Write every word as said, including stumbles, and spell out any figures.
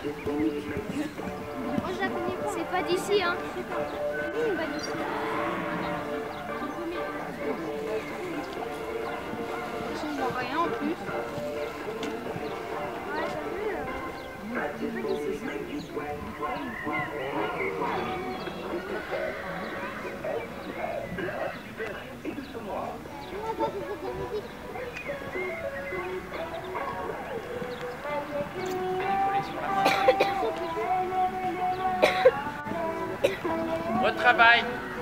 Moi je la connais pas. C'est pas d'ici, hein. C'est pas d'ici. On voit rien en plus. Ouais, t'as vu, euh, c'est pas d'ici ça. Bon travail.